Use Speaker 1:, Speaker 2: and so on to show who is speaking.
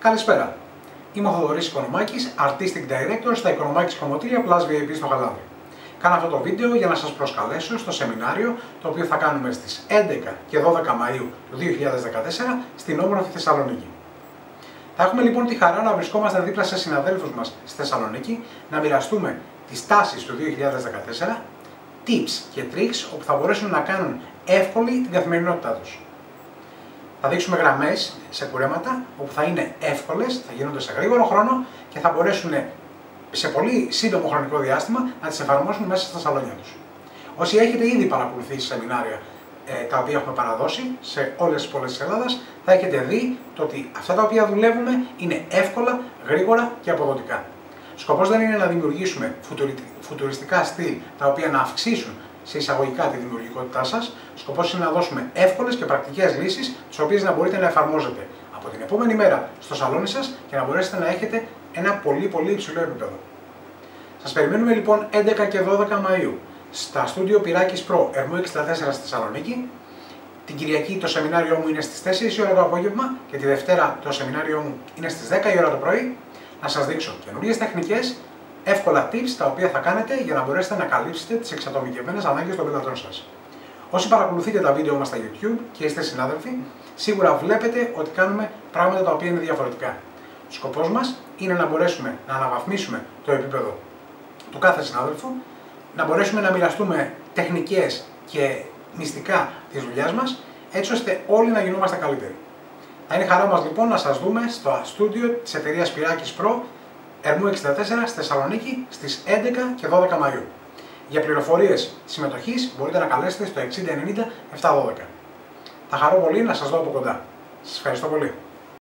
Speaker 1: Καλησπέρα. Είμαι ο Θοδωρής Οικονομάκης, Artistic Director στα Οικονομάκης Κομμωτήρια Plus VIP στο Γαλάδι. Κάνω αυτό το βίντεο για να σας προσκαλέσω στο σεμινάριο το οποίο θα κάνουμε στις 11 και 12 Μαΐου του 2014 στην όμορφη Θεσσαλονίκη. Θα έχουμε λοιπόν τη χαρά να βρισκόμαστε δίπλα σε συναδέλφους μας στη Θεσσαλονίκη, να μοιραστούμε τις τάσεις του 2014, tips και tricks όπου θα μπορέσουν να κάνουν εύκολη την καθημερινότητά τους. Θα δείξουμε γραμμές σε κουρέματα όπου θα είναι εύκολες, θα γίνονται σε γρήγορο χρόνο και θα μπορέσουν σε πολύ σύντομο χρονικό διάστημα να τις εφαρμόσουν μέσα στα σαλόνια τους. Όσοι έχετε ήδη παρακολουθήσει σεμινάρια τα οποία έχουμε παραδώσει σε όλες τις πόλεις της Ελλάδας, θα έχετε δει το ότι αυτά τα οποία δουλεύουμε είναι εύκολα, γρήγορα και αποδοτικά. Σκοπός δεν είναι να δημιουργήσουμε φουτουριστικά στυλ τα οποία να αυξήσουν σε εισαγωγικά τη δημιουργικότητά σας. Σκοπός είναι να δώσουμε εύκολες και πρακτικές λύσεις, τις οποίες να μπορείτε να εφαρμόζετε από την επόμενη μέρα στο σαλόνι σας και να μπορέσετε να έχετε ένα πολύ υψηλό επίπεδο. Σας περιμένουμε λοιπόν 11 και 12 Μαΐου στα στούντιο Πυράκης Pro Ερμού 64 στη Θεσσαλονίκη. Την Κυριακή το σεμινάριό μου είναι στις 4 η ώρα το απόγευμα και τη Δευτέρα το σεμινάριό μου είναι στις 10 η ώρα το πρωί. Να σας δείξω καινούριες τεχνικές, εύκολα tips τα οποία θα κάνετε για να μπορέσετε να καλύψετε τις εξατομικευμένες ανάγκες των πελατών σας. Όσοι παρακολουθείτε τα βίντεο μας στα YouTube και είστε συνάδελφοι, σίγουρα βλέπετε ότι κάνουμε πράγματα τα οποία είναι διαφορετικά. Σκοπός μας είναι να μπορέσουμε να αναβαθμίσουμε το επίπεδο του κάθε συνάδελφου, να μπορέσουμε να μοιραστούμε τεχνικές και μυστικά της δουλειάς μας, έτσι ώστε όλοι να γινόμαστε καλύτεροι. Θα είναι χαρά μας λοιπόν να σας δούμε στο στούντιο της εταιρείας Πυράκης Pro Ερμού 64 στη Θεσσαλονίκη στις 11 και 12 Μαΐου. Για πληροφορίες συμμετοχής μπορείτε να καλέσετε στο 6090 712. Θα χαρώ πολύ να σας δω από κοντά. Σας ευχαριστώ πολύ.